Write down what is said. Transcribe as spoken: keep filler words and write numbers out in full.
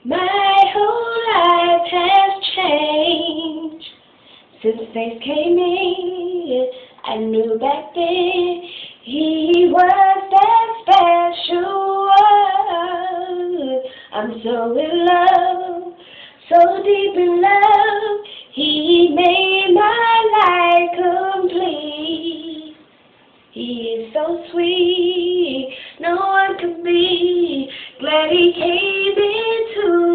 My whole life has changed since faith came in. I knew back then he was that special one. I'm so in love, so deep in love. He made my life complete. He is so sweet, no one could be. Glad he came into